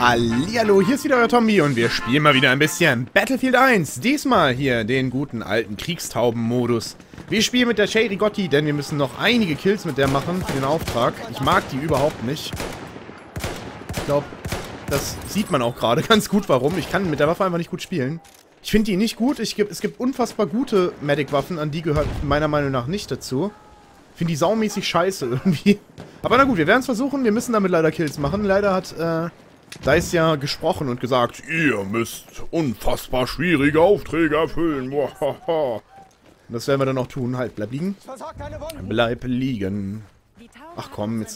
Hallihallo, hier ist wieder euer Tommy und wir spielen mal wieder ein bisschen Battlefield 1. Diesmal hier den guten alten Kriegstauben-Modus. Wir spielen mit der Sherry Gotti, denn wir müssen noch einige Kills mit der machen für den Auftrag. Ich mag die überhaupt nicht. Ich glaube, das sieht man auch gerade ganz gut, warum. Ich kann mit der Waffe einfach nicht gut spielen. Ich finde die nicht gut. Es gibt unfassbar gute Medic-Waffen, an die gehört meiner Meinung nach nicht dazu. Ich finde die saumäßig scheiße irgendwie. Aber na gut, wir werden es versuchen. Wir müssen damit leider Kills machen. Leider hat DICE ja gesprochen und gesagt, ihr müsst unfassbar schwierige Aufträge erfüllen. Und das werden wir dann auch tun. Halt, bleib liegen. Bleib liegen. Ach komm, jetzt...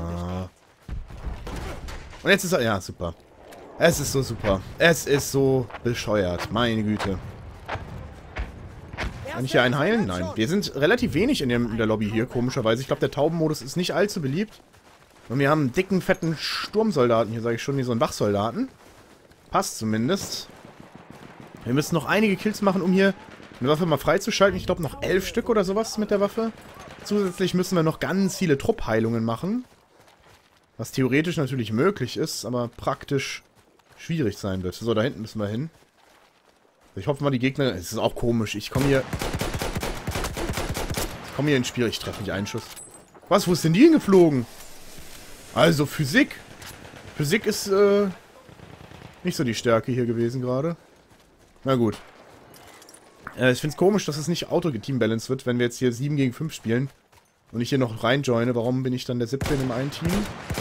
Und jetzt ist er... Ja, super. Es ist so super. Es ist so bescheuert. Meine Güte. Kann ich hier einen heilen? Nein. Wir sind relativ wenig in der Lobby hier, komischerweise. Ich glaube, der Taubenmodus ist nicht allzu beliebt. Und wir haben einen dicken, fetten Sturmsoldaten hier, sage ich schon, wie so einen Wachsoldaten. Passt zumindest. Wir müssen noch einige Kills machen, um hier eine Waffe mal freizuschalten. Ich glaube, noch 11 Stück oder sowas mit der Waffe. Zusätzlich müssen wir noch ganz viele Truppheilungen machen. Was theoretisch natürlich möglich ist, aber praktisch schwierig sein wird. So, da hinten müssen wir hin. Ich hoffe mal, die Gegner... Es ist auch komisch. Ich komme hier ins Spiel. Ich treffe nicht einen Schuss. Was? Wo ist denn die hingeflogen? Also, Physik. Physik ist, nicht so die Stärke hier gewesen gerade. Na gut. Ich finde es komisch, dass es nicht Auto-Team-Balance wird, wenn wir jetzt hier 7 gegen 5 spielen. Und ich hier noch reinjoine. Warum bin ich dann der 7. im einen Team?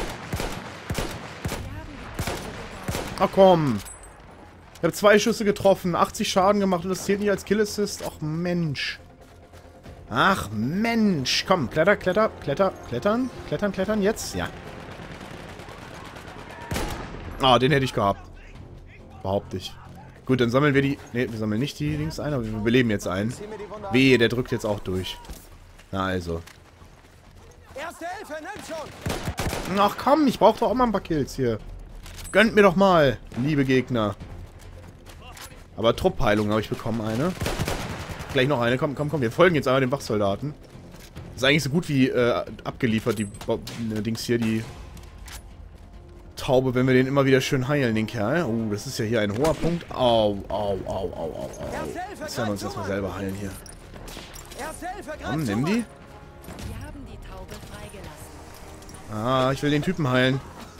Ach komm. Ich habe 2 Schüsse getroffen, 80 Schaden gemacht und das zählt nicht als Kill-Assist. Ach Mensch. Ach Mensch. Komm, klettern. Klettern, jetzt? Ja. Ah, den hätte ich gehabt. Behaupte ich. Gut, dann sammeln wir die... Ne, wir sammeln nicht die Dings ein, aber wir beleben jetzt einen. Wehe, der drückt jetzt auch durch. Na also. Ach komm, ich brauche doch auch mal ein paar Kills hier. Gönnt mir doch mal, liebe Gegner. Aber Truppheilung habe ich bekommen, eine. Gleich noch eine. Komm. Wir folgen jetzt einmal dem Wachsoldaten. Ist eigentlich so gut wie abgeliefert, die Dings hier, die Taube, wenn wir den immer wieder schön heilen, den Kerl. Oh, das ist ja hier ein hoher Punkt. Au. Jetzt werden wir uns erstmal selber heilen hier. Komm, nimm die. Ah, ich will den Typen heilen.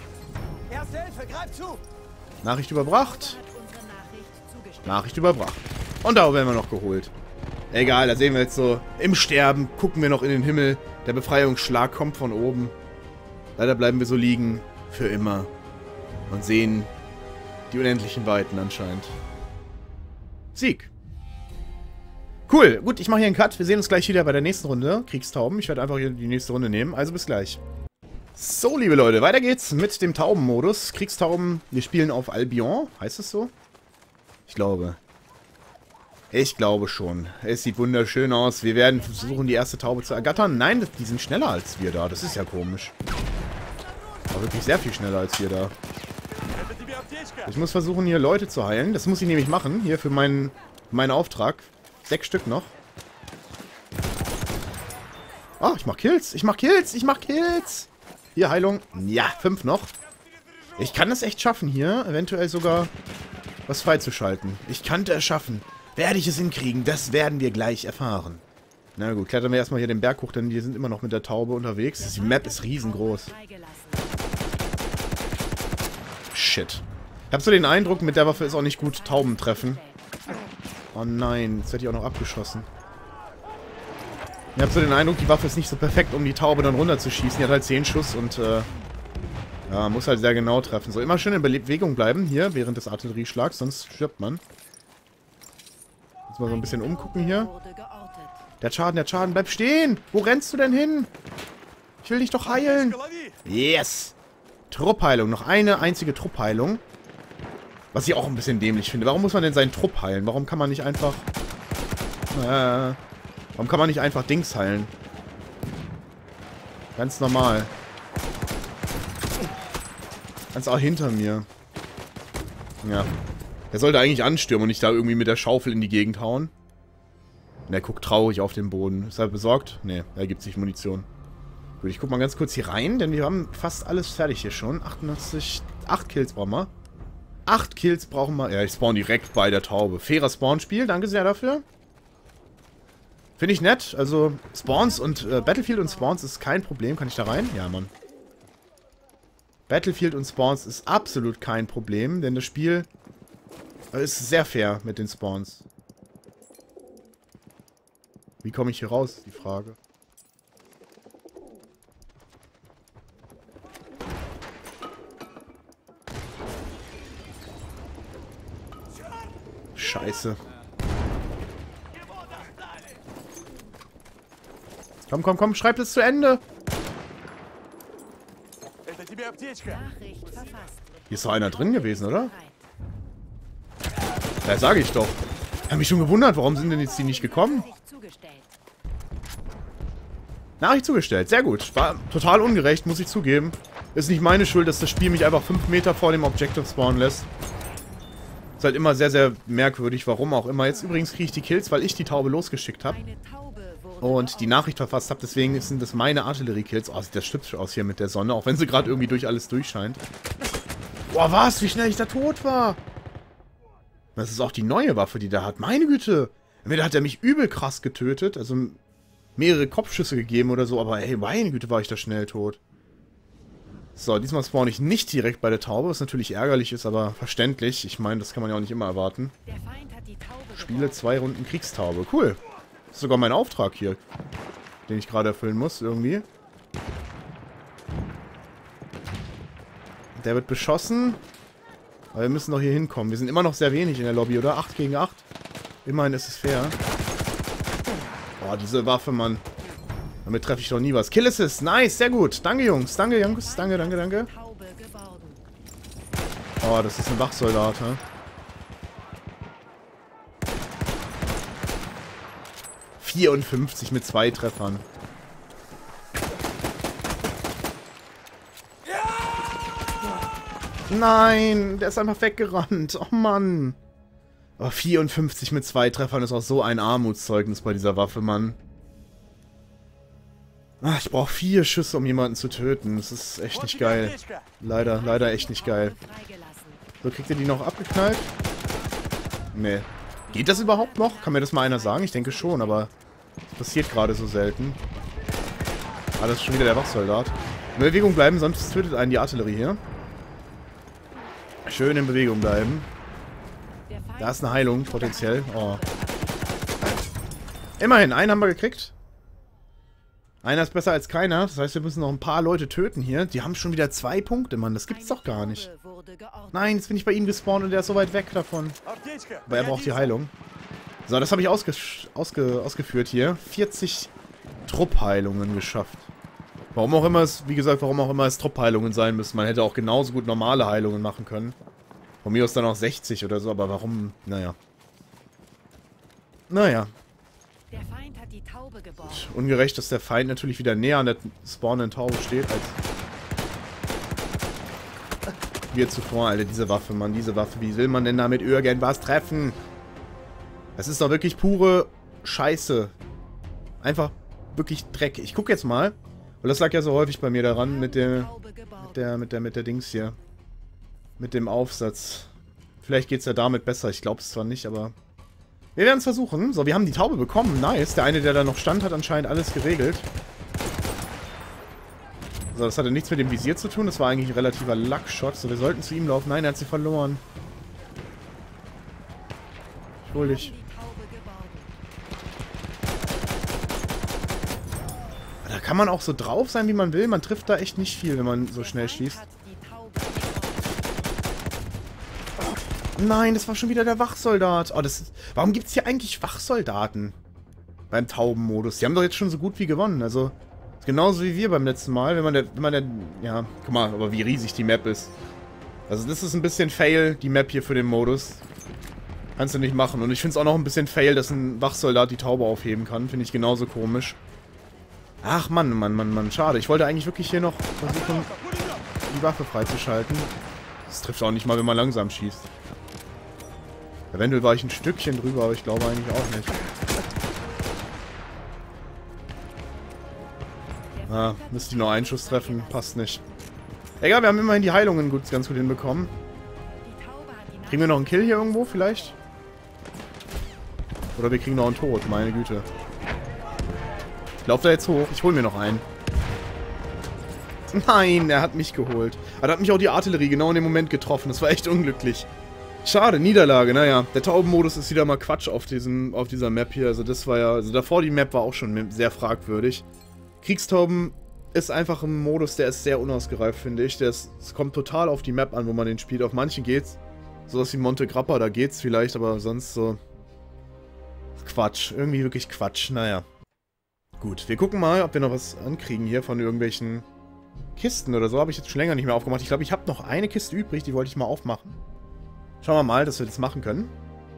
Nachricht überbracht. Nachricht überbracht. Und da werden wir noch geholt. Egal, da sehen wir jetzt so, im Sterben gucken wir noch in den Himmel. Der Befreiungsschlag kommt von oben. Leider bleiben wir so liegen. Für immer. Und sehen die unendlichen Weiten anscheinend. Sieg. Cool. Gut, ich mache hier einen Cut. Wir sehen uns gleich wieder bei der nächsten Runde. Kriegstauben. Ich werde einfach hier die nächste Runde nehmen. Also bis gleich. So, liebe Leute, weiter geht's mit dem Taubenmodus. Kriegstauben, wir spielen auf Albion. Heißt es so? Ich glaube. Ich glaube schon. Es sieht wunderschön aus. Wir werden versuchen, die erste Taube zu ergattern. Nein, die sind schneller als wir da. Das ist ja komisch. Aber wirklich sehr viel schneller als wir da. Ich muss versuchen, hier Leute zu heilen. Das muss ich nämlich machen. Hier für meinen Auftrag. 6 Stück noch. Oh, ich mach Kills. Ich mach Kills. Hier, Heilung. Ja, 5 noch. Ich kann es echt schaffen hier. Eventuell sogar was freizuschalten. Ich könnte es schaffen. Werde ich es hinkriegen? Das werden wir gleich erfahren. Na gut, klettern wir erstmal hier den Berg hoch, denn wir sind immer noch mit der Taube unterwegs. Die Map ist riesengroß. Shit. Ich habe so den Eindruck, mit der Waffe ist auch nicht gut Tauben treffen. Oh nein, jetzt werde ich auch noch abgeschossen. Ich habe so den Eindruck, die Waffe ist nicht so perfekt, um die Taube dann runterzuschießen. Die hat halt 10 Schuss und ja, muss halt sehr genau treffen. So, immer schön in Bewegung bleiben hier während des Artillerieschlags, sonst stirbt man. Jetzt mal so ein bisschen umgucken hier. Der hat Schaden, bleib stehen! Wo rennst du denn hin? Ich will dich doch heilen! Yes! Truppheilung, noch eine einzige Truppheilung. Was ich auch ein bisschen dämlich finde. Warum muss man denn seinen Trupp heilen? Warum kann man nicht einfach... warum kann man nicht einfach Dings heilen? Ganz normal. Ganz auch hinter mir. Ja. Der sollte eigentlich anstürmen und nicht da irgendwie mit der Schaufel in die Gegend hauen. Und er guckt traurig auf den Boden. Ist er besorgt? Nee, er gibt sich Munition. Gut, ich guck mal ganz kurz hier rein, denn wir haben fast alles fertig hier schon. 88, 8 Kills brauchen wir. 8 Kills brauchen wir. Ja, ich spawn direkt bei der Taube. Fairer Spawn-Spiel, danke sehr dafür. Finde ich nett. Also, Spawns und Battlefield und Spawns ist kein Problem. Kann ich da rein? Ja, Mann. Battlefield und Spawns ist absolut kein Problem, denn das Spiel ist sehr fair mit den Spawns. Wie komme ich hier raus, ist die Frage. Scheiße. Komm, komm, komm, schreib das zu Ende. Hier ist doch einer drin gewesen, oder? Ja, sage ich doch. Ich habe mich schon gewundert, warum sind denn jetzt die nicht gekommen? Nachricht zugestellt, sehr gut. War total ungerecht, muss ich zugeben. Ist nicht meine Schuld, dass das Spiel mich einfach 5 Meter vor dem Objective spawnen lässt. Ist halt immer sehr, sehr merkwürdig, warum auch immer. Jetzt übrigens kriege ich die Kills, weil ich die Taube losgeschickt habe. Und die Nachricht verfasst habe, deswegen sind das meine Artillerie-Kills. Oh, sieht das hübsch aus hier mit der Sonne, auch wenn sie gerade irgendwie durch alles durchscheint. Boah, was? Wie schnell ich da tot war. Das ist auch die neue Waffe, die der hat. Meine Güte. Entweder hat er mich übel krass getötet, also mehrere Kopfschüsse gegeben oder so, aber hey, meine Güte, war ich da schnell tot. So, diesmal spawn ich nicht direkt bei der Taube, was natürlich ärgerlich ist, aber verständlich. Ich meine, das kann man ja auch nicht immer erwarten. Spiele 2 Runden Kriegstaube. Cool. Das ist sogar mein Auftrag hier, den ich gerade erfüllen muss, irgendwie. Der wird beschossen. Aber wir müssen doch hier hinkommen. Wir sind immer noch sehr wenig in der Lobby, oder? 8 gegen 8. Immerhin ist es fair. Boah, diese Waffe, Mann. Damit treffe ich doch nie was. Kill Assist, nice, sehr gut. Danke, Jungs. Danke, Jungs. Danke, danke, danke. Oh, das ist ein Wachsoldat, hä? ...54 mit 2 Treffern. Nein, der ist einfach weggerannt. Oh Mann. Oh, 54 mit 2 Treffern ist auch so ein Armutszeugnis bei dieser Waffe, Mann. Ach, ich brauche 4 Schüsse, um jemanden zu töten. Das ist echt nicht geil. Leider, leider echt nicht geil. So, kriegt ihr die noch abgeknallt? Nee. Geht das überhaupt noch? Kann mir das mal einer sagen? Ich denke schon, aber das passiert gerade so selten. Ah, das ist schon wieder der Wachsoldat. In Bewegung bleiben, sonst tötet einen die Artillerie hier. Schön in Bewegung bleiben. Da ist eine Heilung, potenziell. Oh. Immerhin, einen haben wir gekriegt. Einer ist besser als keiner. Das heißt, wir müssen noch ein paar Leute töten hier. Die haben schon wieder 2 Punkte, Mann. Das gibt's doch gar nicht. Nein, jetzt bin ich bei ihm gespawnt und der ist so weit weg davon. Aber er braucht die Heilung. So, das habe ich ausgeführt hier. 40 Truppheilungen geschafft. Warum auch immer es, wie gesagt, warum auch immer es Truppheilungen sein müssen. Man hätte auch genauso gut normale Heilungen machen können. Von mir aus dann auch 60 oder so, aber warum? Naja. Naja. Der Feind hat die Taube geborgen. Ungerecht, dass der Feind natürlich wieder näher an der spawnenden Taube steht, als wir zuvor. Alter, diese Waffe, Mann, diese Waffe. Wie will man denn damit irgendwas treffen? Das ist doch wirklich pure Scheiße. Einfach wirklich Dreck. Ich guck jetzt mal. Weil das lag ja so häufig bei mir daran mit der Dings hier. Mit dem Aufsatz. Vielleicht geht's ja damit besser. Ich glaube es zwar nicht, aber wir werden es versuchen. So, wir haben die Taube bekommen. Nice. Der eine, der da noch stand, hat anscheinend alles geregelt. So, das hatte nichts mit dem Visier zu tun. Das war eigentlich ein relativer Luckshot. So, wir sollten zu ihm laufen. Nein, er hat sie verloren. Ich hol dich. Da kann man auch so drauf sein, wie man will. Man trifft da echt nicht viel, wenn man so schnell schießt. Nein, das war schon wieder der Wachsoldat. Oh, warum gibt es hier eigentlich Wachsoldaten? Beim Taubenmodus. Die haben doch jetzt schon so gut wie gewonnen. Also, genauso wie wir beim letzten Mal. Wenn man ja, guck mal, aber wie riesig die Map ist. Also, das ist ein bisschen Fail, die Map hier für den Modus. Kannst du nicht machen. Und ich finde es auch noch ein bisschen Fail, dass ein Wachsoldat die Taube aufheben kann. Finde ich genauso komisch. Ach, Mann. Schade. Ich wollte eigentlich wirklich hier noch versuchen, die Waffe freizuschalten. Das trifft auch nicht mal, wenn man langsam schießt. Eventuell war ich ein Stückchen drüber, aber ich glaube eigentlich auch nicht. Ah, müsste die noch einen Schuss treffen. Passt nicht. Egal, wir haben immerhin die Heilungen ganz gut hinbekommen. Kriegen wir noch einen Kill hier irgendwo vielleicht? Oder wir kriegen noch einen Tod, meine Güte. Ich laufe da jetzt hoch. Ich hole mir noch einen. Nein, er hat mich geholt. Aber da hat mich auch die Artillerie genau in dem Moment getroffen. Das war echt unglücklich. Schade, Niederlage. Naja, der Taubenmodus ist wieder mal Quatsch auf dieser Map hier. Also das war ja... Also davor die Map war auch schon sehr fragwürdig. Kriegstauben ist einfach ein Modus, der ist sehr unausgereift, finde ich. Es kommt total auf die Map an, wo man den spielt. Auf manchen geht's. Sowas wie Monte Grappa, da geht's vielleicht, aber sonst so... Quatsch. Irgendwie wirklich Quatsch. Naja. Gut, wir gucken mal, ob wir noch was ankriegen hier von irgendwelchen Kisten oder so. Habe ich jetzt schon länger nicht mehr aufgemacht. Ich glaube, ich habe noch eine Kiste übrig, die wollte ich mal aufmachen. Schauen wir mal, dass wir das machen können.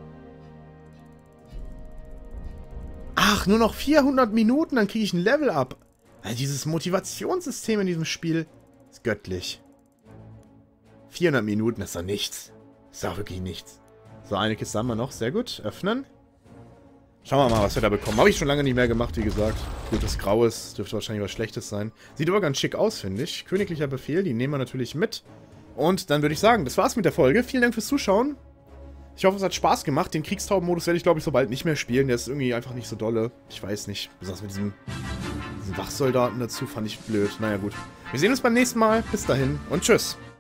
Ach, nur noch 400 Minuten, dann kriege ich ein Level up. Also dieses Motivationssystem in diesem Spiel ist göttlich. 400 Minuten, das ist doch nichts. Das ist doch wirklich nichts. So, eine Kiste haben wir noch. Sehr gut. Öffnen. Schauen wir mal, was wir da bekommen. Habe ich schon lange nicht mehr gemacht, wie gesagt. Gut, das Graues dürfte wahrscheinlich was Schlechtes sein. Sieht aber ganz schick aus, finde ich. Königlicher Befehl, die nehmen wir natürlich mit. Und dann würde ich sagen, das war's mit der Folge. Vielen Dank fürs Zuschauen. Ich hoffe, es hat Spaß gemacht. Den Kriegstaubenmodus werde ich, glaube ich, so bald nicht mehr spielen. Der ist irgendwie einfach nicht so dolle. Ich weiß nicht. Besonders mit diesen Wachsoldaten dazu fand ich blöd. Naja, gut. Wir sehen uns beim nächsten Mal. Bis dahin und tschüss.